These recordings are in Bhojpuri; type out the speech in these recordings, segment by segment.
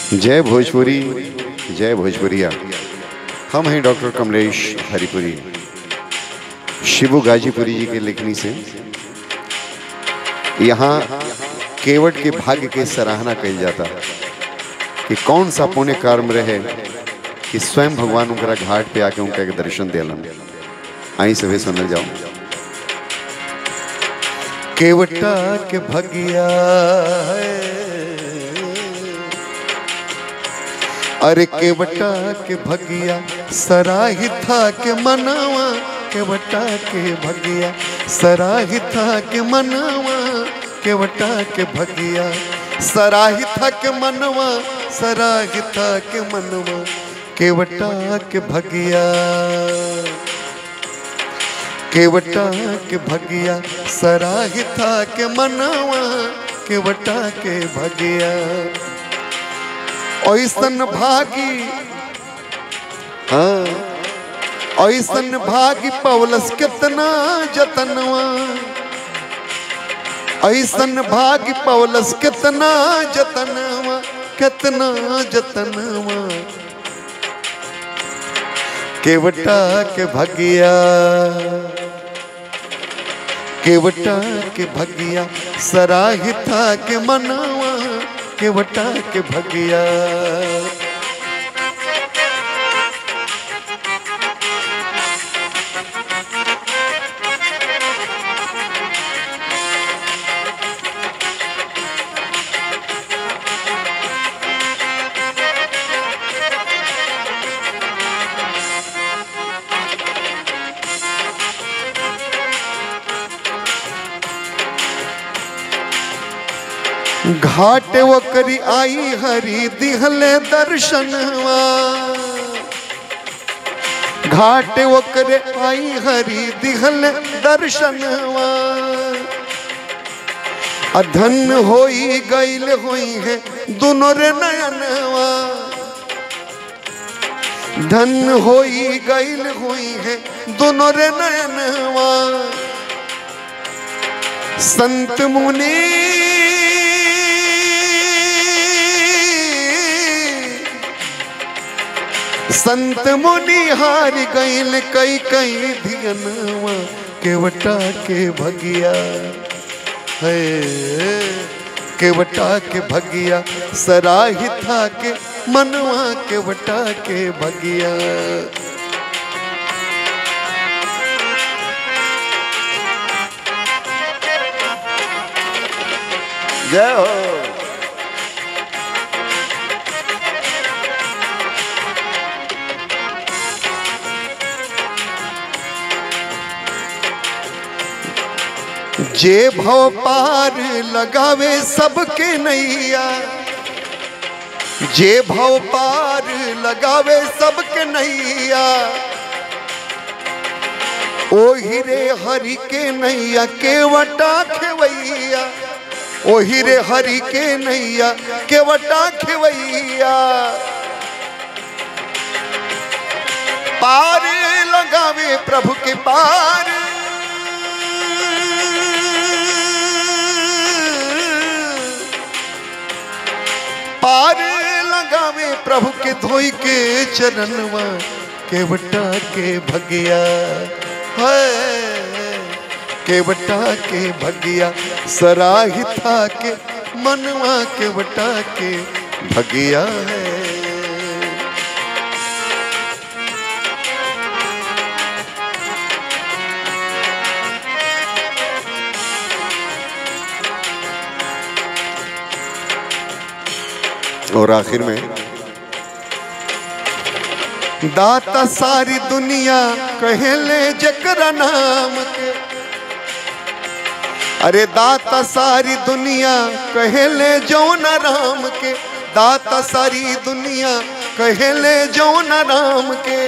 जय भोजपुरी, जय भोजपुरिया। हम हैं डॉक्टर कमलेश हरिपुरी। शिबू गाजीपुरी जी के लिखनी से यहाँ केवट के भाग्य के सराहना कही जाता कि कौन सा पुण्य कर्म रहे कि स्वयं भगवान उनका घाट पे आके उनका एक दर्शन दिलन। आई सभी सुनल जाओ। केवटा के भगिया है, अरे केवटा के भगिया सराही था के मनवा, केवटा के भगिया सराही था के मनवा, केवटा के भगिया सराही था के मनवा, सराही था के मनवा, केवटा के भगिया, केवटा के भगिया सराही था के मनवा, केवटा के भगिया। ऐसन भागी, हाँ ऐसन भागी पवलस कितना जतनवा, ऐसन भागी पवलस कितना जतनवा, कितना जतनवा, केवटा के भगिया, केवटा के भगिया सराही था के मनवा, केवटा के भगिया। घाट वो करी आई हरी दिहले दर्शनवा, घाट वो करे आई हरी दिहले दर्शनवा, अधन होई गईल होई है दोनों रे नयनवा, धन होई गईल होई है दोनों रे नयनवा, संत मुनि संत मुनि हार गईल कई कई धियनवा, केवटा के भगिया है, केवटा के भगिया सराही था के मनवा, केवटा के भगिया। जय हो। जे भव पार लगावे सबके नैया, जे भव पार लगावे सबके नैया, ओ हीरे हरि के नैया केवटा खेवैया, ओ हीरे हरि के नैया केवटा खेवैया, पार लगावे प्रभु के पार, पार लगावे प्रभु के धोई के चरणवा, केवटा के भगिया है, केवटा के भगिया सराही था के मनवा, केवटा के भगिया है। और आखिर में दाता सारी दुनिया कहले जकरा नाम के, अरे दाता सारी दुनिया कहले जौन राम के, दाता सारी दुनिया कहले जौन राम के,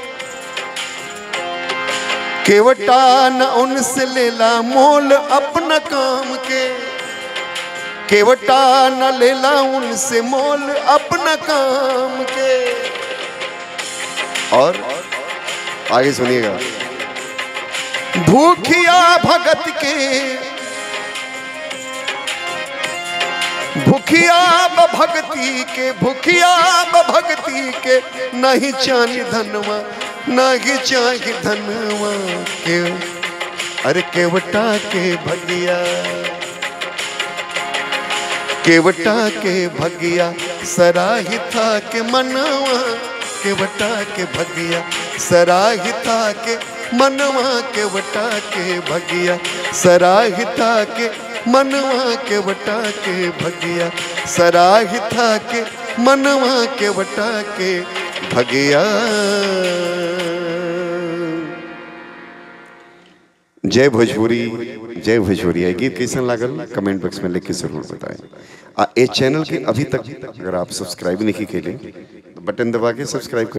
केवटा न उनसे लेला मोल अपना काम के, केवटा न लेला उनसे मोल अपना काम के। और आगे सुनिएगा। भूखिया भगत के भूखिया भक्ति के, भूखिया भक्ति के, नहीं चाही धनवा, नहीं चाही धनवा के, अरे केवटा के भगिया, केवटा के भगिया सराहिता के मनवा, केवटा के भगिया सराहिता के मनवा, केवटा के भगिया सराहिता के मनवा, केवटा के भगिया सराहिता के मनवा, केवटा के भगिया। जय भोजपुरी, जय भोजपुरी। गीत कैसन लागल कमेंट बॉक्स में लिख के जरूर बताएं। इस चैनल के अभी तक अगर आप सब्सक्राइब नहीं किए तो बटन दबा के सब्सक्राइब